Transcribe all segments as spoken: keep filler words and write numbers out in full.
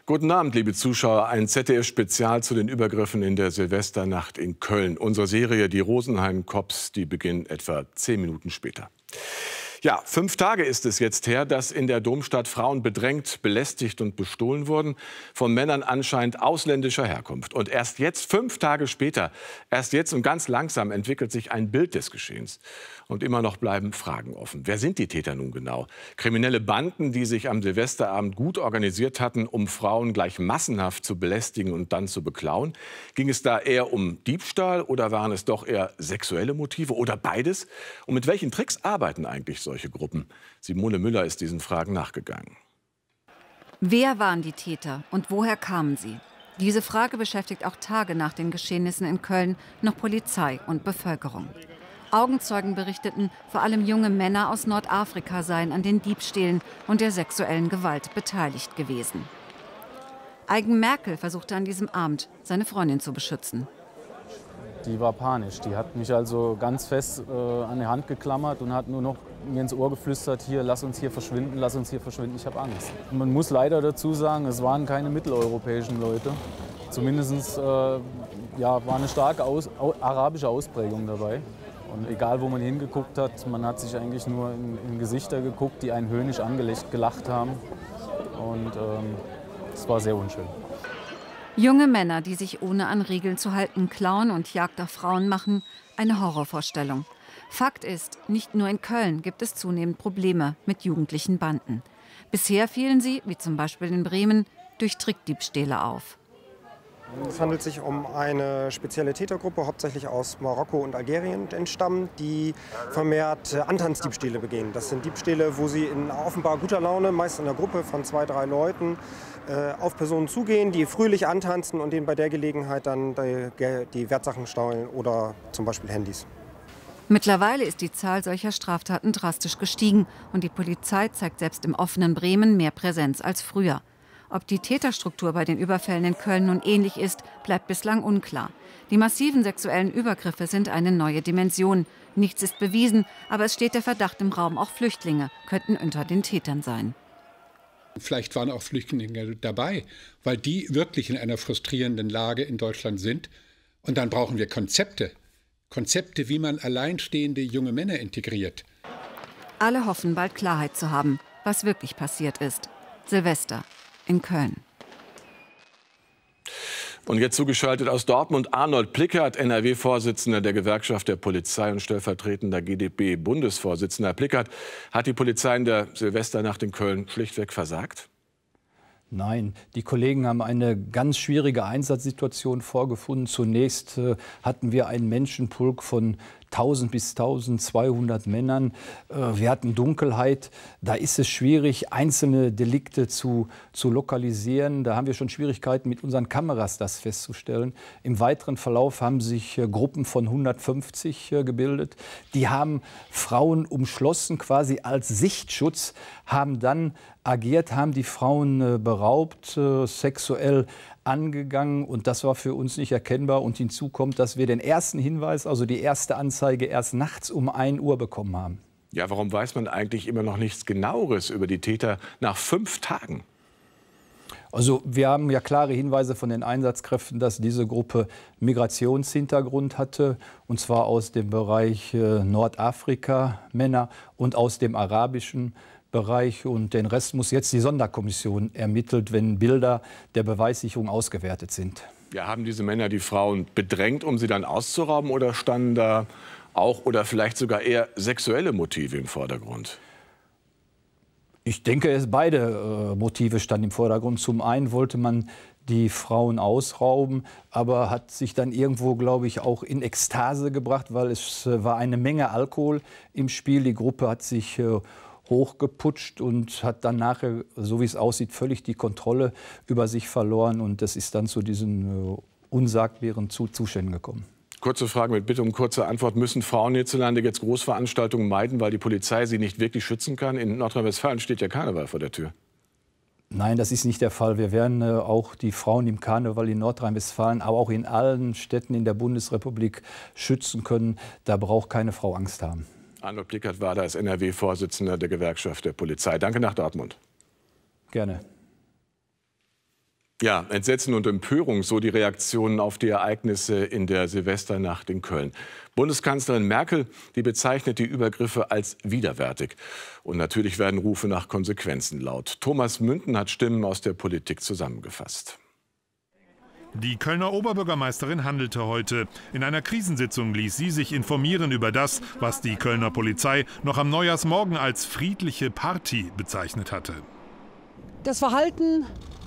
Guten Abend, liebe Zuschauer. Ein Z D F-Spezial zu den Übergriffen in der Silvesternacht in Köln. Unsere Serie Die Rosenheim-Cops, die beginnt etwa zehn Minuten später. Ja, fünf Tage ist es jetzt her, dass in der Domstadt Frauen bedrängt, belästigt und bestohlen wurden, von Männern anscheinend ausländischer Herkunft. Und erst jetzt, fünf Tage später, erst jetzt und ganz langsam entwickelt sich ein Bild des Geschehens. Und immer noch bleiben Fragen offen. Wer sind die Täter nun genau? Kriminelle Banden, die sich am Silvesterabend gut organisiert hatten, um Frauen gleich massenhaft zu belästigen und dann zu beklauen? Ging es da eher um Diebstahl oder waren es doch eher sexuelle Motive oder beides? Und mit welchen Tricks arbeiten eigentlich solche Gruppen? Simone Müller ist diesen Fragen nachgegangen. Wer waren die Täter und woher kamen sie? Diese Frage beschäftigt auch Tage nach den Geschehnissen in Köln noch Polizei und Bevölkerung. Augenzeugen berichteten, vor allem junge Männer aus Nordafrika seien an den Diebstählen und der sexuellen Gewalt beteiligt gewesen. Eigen Merkel versuchte an diesem Abend, seine Freundin zu beschützen. Die war panisch. Die hat mich also ganz fest äh, an die Hand geklammert und hat nur noch mir ins Ohr geflüstert, hier, lass uns hier verschwinden, lass uns hier verschwinden, ich habe Angst. Und man muss leider dazu sagen, es waren keine mitteleuropäischen Leute. Zumindest äh, ja, war eine starke Aus au arabische Ausprägung dabei. Und egal, wo man hingeguckt hat, man hat sich eigentlich nur in, in Gesichter geguckt, die einen höhnisch angelacht haben. Und es ähm, war sehr unschön. Junge Männer, die sich ohne an Regeln zu halten klauen und Jagd auf Frauen machen, eine Horrorvorstellung. Fakt ist, nicht nur in Köln gibt es zunehmend Probleme mit jugendlichen Banden. Bisher fielen sie, wie zum Beispiel in Bremen, durch Trickdiebstähle auf. Es handelt sich um eine spezielle Tätergruppe, hauptsächlich aus Marokko und Algerien entstammen, die vermehrt Antanzdiebstähle begehen. Das sind Diebstähle, wo sie in offenbar guter Laune, meist in einer Gruppe von zwei, drei Leuten, auf Personen zugehen, die fröhlich antanzen und denen bei der Gelegenheit dann die Wertsachen stehlen oder zum Beispiel Handys. Mittlerweile ist die Zahl solcher Straftaten drastisch gestiegen und die Polizei zeigt selbst im offenen Bremen mehr Präsenz als früher. Ob die Täterstruktur bei den Überfällen in Köln nun ähnlich ist, bleibt bislang unklar. Die massiven sexuellen Übergriffe sind eine neue Dimension. Nichts ist bewiesen, aber es steht der Verdacht im Raum, auch Flüchtlinge könnten unter den Tätern sein. Vielleicht waren auch Flüchtlinge dabei, weil die wirklich in einer frustrierenden Lage in Deutschland sind. Und dann brauchen wir Konzepte. Konzepte, wie man alleinstehende junge Männer integriert. Alle hoffen, bald Klarheit zu haben, was wirklich passiert ist. Silvester in Köln. Und jetzt zugeschaltet aus Dortmund Arnold Plickert, N R W-Vorsitzender der Gewerkschaft der Polizei und stellvertretender G d P-Bundesvorsitzender. Herr Plickert, hat die Polizei in der Silvesternacht in Köln schlichtweg versagt? Nein, die Kollegen haben eine ganz schwierige Einsatzsituation vorgefunden. Zunächst äh, hatten wir einen Menschenpulk von tausend bis tausendzweihundert Männern. Äh, wir hatten Dunkelheit. Da ist es schwierig, einzelne Delikte zu, zu lokalisieren. Da haben wir schon Schwierigkeiten, mit unseren Kameras das festzustellen. Im weiteren Verlauf haben sich äh, Gruppen von hundertfünfzig äh, gebildet. Die haben Frauen umschlossen, quasi als Sichtschutz, haben dann agiert, haben die Frauen äh, beraubt, äh, sexuell angegangen, und das war für uns nicht erkennbar. Und hinzu kommt, dass wir den ersten Hinweis, also die erste Anzeige, erst nachts um ein Uhr bekommen haben. Ja, warum weiß man eigentlich immer noch nichts Genaueres über die Täter nach fünf Tagen? Also wir haben ja klare Hinweise von den Einsatzkräften, dass diese Gruppe Migrationshintergrund hatte, und zwar aus dem Bereich äh, Nordafrika, Männer, und aus dem arabischen Bereich, und den Rest muss jetzt die Sonderkommission ermittelt, wenn Bilder der Beweissicherung ausgewertet sind. Ja, haben diese Männer die Frauen bedrängt, um sie dann auszurauben, oder standen da auch oder vielleicht sogar eher sexuelle Motive im Vordergrund? Ich denke, es beide äh, Motive standen im Vordergrund. Zum einen wollte man die Frauen ausrauben, aber hat sich dann irgendwo, glaube ich, auch in Ekstase gebracht, weil es äh, war eine Menge Alkohol im Spiel. Die Gruppe hat sich äh, hochgeputscht und hat dann nachher, so wie es aussieht, völlig die Kontrolle über sich verloren. Und das ist dann zu diesen äh, unsagbaren Zuständen gekommen. Kurze Frage mit Bitte um kurze Antwort. Müssen Frauen hierzulande jetzt Großveranstaltungen meiden, weil die Polizei sie nicht wirklich schützen kann? In Nordrhein-Westfalen steht ja Karneval vor der Tür. Nein, das ist nicht der Fall. Wir werden äh, auch die Frauen im Karneval in Nordrhein-Westfalen, aber auch in allen Städten in der Bundesrepublik schützen können. Da braucht keine Frau Angst haben. Arnold Plickert war da als N R W-Vorsitzender der Gewerkschaft der Polizei. Danke nach Dortmund. Gerne. Ja, Entsetzen und Empörung, so die Reaktionen auf die Ereignisse in der Silvesternacht in Köln. Bundeskanzlerin Merkel, die bezeichnet die Übergriffe als widerwärtig. Und natürlich werden Rufe nach Konsequenzen laut. Thomas Münden hat Stimmen aus der Politik zusammengefasst. Die Kölner Oberbürgermeisterin handelte heute. In einer Krisensitzung ließ sie sich informieren über das, was die Kölner Polizei noch am Neujahrsmorgen als friedliche Party bezeichnet hatte. Das Verhalten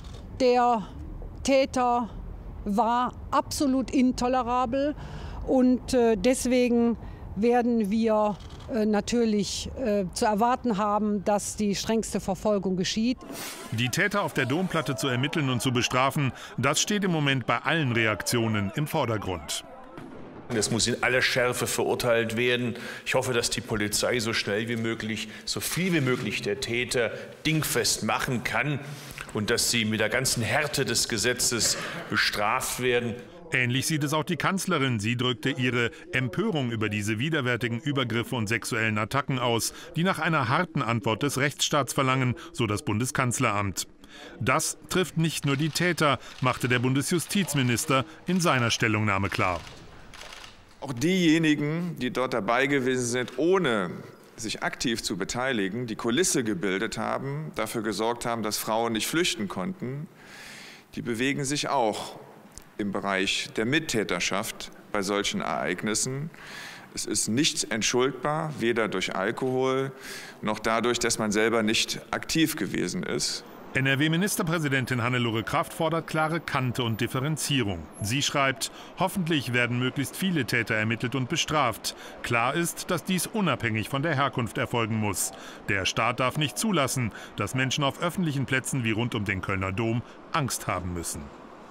der Täter war absolut intolerabel und äh, deswegen werden wir äh, natürlich äh, zu erwarten haben, dass die strengste Verfolgung geschieht. Die Täter auf der Domplatte zu ermitteln und zu bestrafen, das steht im Moment bei allen Reaktionen im Vordergrund. Es muss in aller Schärfe verurteilt werden. Ich hoffe, dass die Polizei so schnell wie möglich, so viel wie möglich der Täter dingfest machen kann und dass sie mit der ganzen Härte des Gesetzes bestraft werden. Ähnlich sieht es auch die Kanzlerin. Sie drückte ihre Empörung über diese widerwärtigen Übergriffe und sexuellen Attacken aus, die nach einer harten Antwort des Rechtsstaats verlangen, so das Bundeskanzleramt. Das trifft nicht nur die Täter, machte der Bundesjustizminister in seiner Stellungnahme klar. Auch diejenigen, die dort dabei gewesen sind, ohne sich aktiv zu beteiligen, die Kulisse gebildet haben, dafür gesorgt haben, dass Frauen nicht flüchten konnten, die bewegen sich auch im Bereich der Mittäterschaft bei solchen Ereignissen. Es ist nicht entschuldbar, weder durch Alkohol noch dadurch, dass man selber nicht aktiv gewesen ist. N R W-Ministerpräsidentin Hannelore Kraft fordert klare Kante und Differenzierung. Sie schreibt, hoffentlich werden möglichst viele Täter ermittelt und bestraft. Klar ist, dass dies unabhängig von der Herkunft erfolgen muss. Der Staat darf nicht zulassen, dass Menschen auf öffentlichen Plätzen wie rund um den Kölner Dom Angst haben müssen.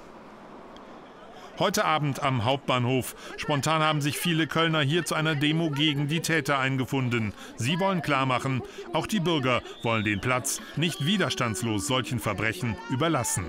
Heute Abend am Hauptbahnhof. Spontan haben sich viele Kölner hier zu einer Demo gegen die Täter eingefunden. Sie wollen klarmachen, auch die Bürger wollen den Platz nicht widerstandslos solchen Verbrechen überlassen.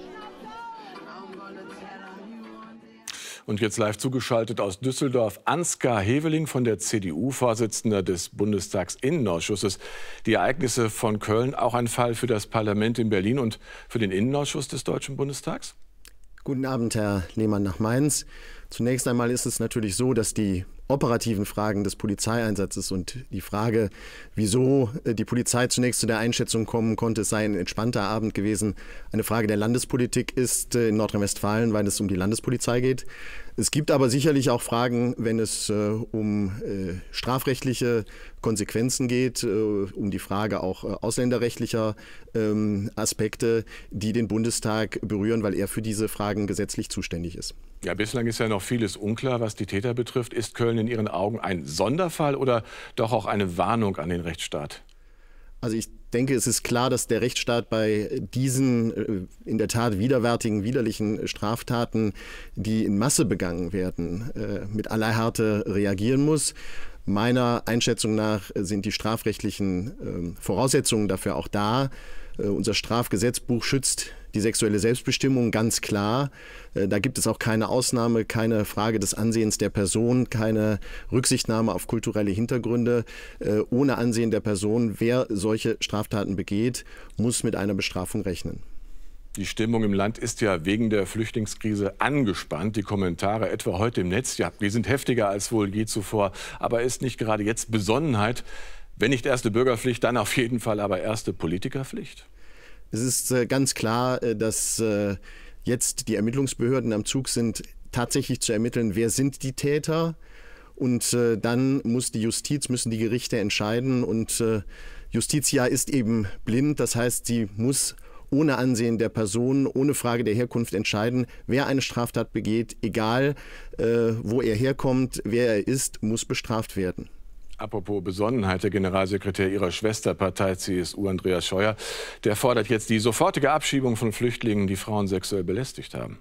Und jetzt live zugeschaltet aus Düsseldorf, Ansgar Heveling von der C D U, Vorsitzender des Bundestagsinnenausschusses. Die Ereignisse von Köln, auch ein Fall für das Parlament in Berlin und für den Innenausschuss des Deutschen Bundestags? Guten Abend, Herr Lehmann nach Mainz. Zunächst einmal ist es natürlich so, dass die operativen Fragen des Polizeieinsatzes und die Frage, wieso die Polizei zunächst zu der Einschätzung kommen konnte, es sei ein entspannter Abend gewesen, eine Frage der Landespolitik ist in Nordrhein-Westfalen, weil es um die Landespolizei geht. Es gibt aber sicherlich auch Fragen, wenn es äh, um äh, strafrechtliche Konsequenzen geht, äh, um die Frage auch äh, ausländerrechtlicher äh, Aspekte, die den Bundestag berühren, weil er für diese Fragen gesetzlich zuständig ist. Ja, bislang ist ja noch vieles unklar, was die Täter betrifft. Ist Köln in Ihren Augen ein Sonderfall oder doch auch eine Warnung an den Rechtsstaat? Also ich denke, es ist klar, dass der Rechtsstaat bei diesen in der Tat widerwärtigen, widerlichen Straftaten, die in Masse begangen werden, mit aller Härte reagieren muss. Meiner Einschätzung nach sind die strafrechtlichen Voraussetzungen dafür auch da. Unser Strafgesetzbuch schützt die sexuelle Selbstbestimmung ganz klar. Da gibt es auch keine Ausnahme, keine Frage des Ansehens der Person, keine Rücksichtnahme auf kulturelle Hintergründe. Ohne Ansehen der Person, wer solche Straftaten begeht, muss mit einer Bestrafung rechnen. Die Stimmung im Land ist ja wegen der Flüchtlingskrise angespannt. Die Kommentare etwa heute im Netz, ja, die sind heftiger als wohl je zuvor. Aber ist nicht gerade jetzt Besonnenheit, wenn nicht erste Bürgerpflicht, dann auf jeden Fall aber erste Politikerpflicht? Es ist äh, ganz klar, äh, dass äh, jetzt die Ermittlungsbehörden am Zug sind, tatsächlich zu ermitteln, wer sind die Täter. Und äh, dann muss die Justiz, müssen die Gerichte entscheiden. Und äh, Justitia ist eben blind. Das heißt, sie muss ohne Ansehen der Person, ohne Frage der Herkunft entscheiden, wer eine Straftat begeht, egal äh, wo er herkommt, wer er ist, muss bestraft werden. Apropos Besonnenheit, der Generalsekretär Ihrer Schwesterpartei C S U, Andreas Scheuer, der fordert jetzt die sofortige Abschiebung von Flüchtlingen, die Frauen sexuell belästigt haben.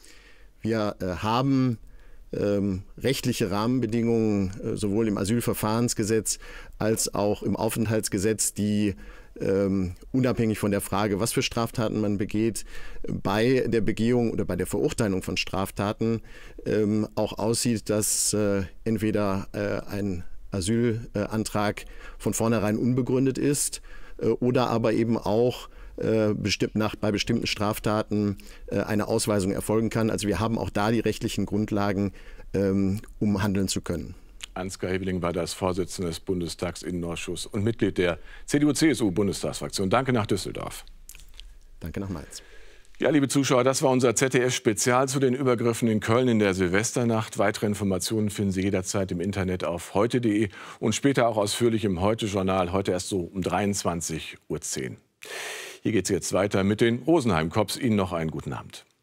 Wir äh, haben ähm, rechtliche Rahmenbedingungen, äh, sowohl im Asylverfahrensgesetz als auch im Aufenthaltsgesetz, die ähm, unabhängig von der Frage, was für Straftaten man begeht, bei der Begehung oder bei der Verurteilung von Straftaten ähm, auch aussieht, dass äh, entweder äh, ein Asylantrag von vornherein unbegründet ist oder aber eben auch äh, bestimmt nach, bei bestimmten Straftaten äh, eine Ausweisung erfolgen kann. Also wir haben auch da die rechtlichen Grundlagen, ähm, um handeln zu können. Ansgar Heveling war das Vorsitzende des Bundestagsinnenausschusses und Mitglied der C D U C S U-Bundestagsfraktion. Danke nach Düsseldorf. Danke nach Mainz. Ja, liebe Zuschauer, das war unser Z D F-Spezial zu den Übergriffen in Köln in der Silvesternacht. Weitere Informationen finden Sie jederzeit im Internet auf heute punkt de und später auch ausführlich im Heute-Journal, heute erst so um dreiundzwanzig Uhr zehn. Hier geht es jetzt weiter mit den Rosenheim-Cops. Ihnen noch einen guten Abend.